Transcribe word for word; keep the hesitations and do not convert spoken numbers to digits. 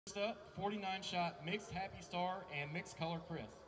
First up, forty-nine shot Mixed Happy Star and Mixed Color Chris.